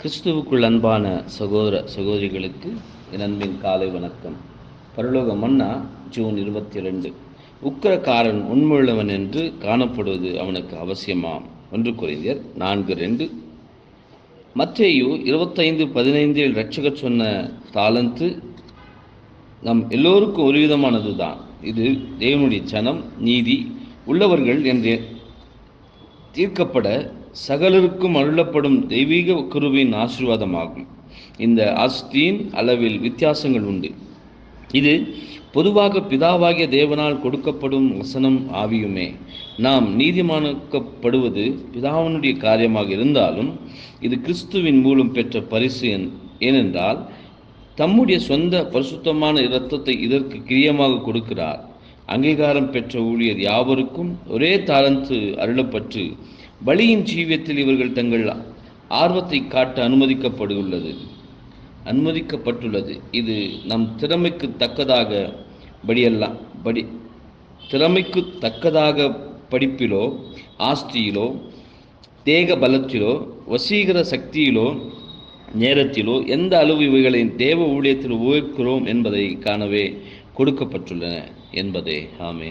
கிறிஸ்துவுக்குள் அன்பான சகோதர சகோதரிகளுக்கு என் அன்பின் காலை வணக்கம். பரலோக மன்னா ஜூன் 22. உக்கிரக்காரன் உண்மையுள்ளவன் என்று காணப்படுவது அவனுக்கு அவசியமாம். 1 கொரிந்தியர் 4:2. மத்தேயு 25:15 இரட்சகர் சொன்ன தாலந்து நம் எல்லோருக்கும் ஒரு விதமானது தான். இது தேவனுடைய ஜனம் நீதி உள்ளவர்கள் என்று தீர்க்கப்பட சகலருக்கும் அருளப்படும் தெய்வீக கிருபையின் ஆசீர்வாதமாகும். இந்த ஆஸ்தியின் அளவில் வித்தியாசங்கள் உண்டு. இது பொதுவாக பிதாவாகிய தேவனால் கொடுக்கப்படும் வசனம் ஆவியுமே. நாம் நீதிமானாக்கப்படுவது பிதாவினுடைய காரியமாக இருந்தாலும் இது கிறிஸ்துவின் மூலம் பெற்ற பரிசு. ஏனென்றால் தம்முடைய சொந்த பரிசுத்தமான இரத்தத்தை இதற்கு கிரியமாக கொடுக்கிறார். அங்கீகாரம் பெற்ற ஊழியர் யாவருக்கும் ஒரே தாலந்து அருளப்பட்டு பலியின் ஜீவியத்தில் இவர்கள் தங்கள் ஆர்வத்தை காட்ட அனுமதிக்கப்பட்டுள்ளது. இது நம் திறமைக்கு தக்கதாக படிப்பிலோ ஆஸ்தியிலோ தேக பலத்திலோ வசீகர சக்தியிலோ நேரத்திலோ எந்த அளவு இவைகளை தேவ ஊழியத்தில் உபயோகிக்கிறோம் என்பதை காணவே கொடுக்கப்பட்டுள்ளன என்பதே. ஆமென்.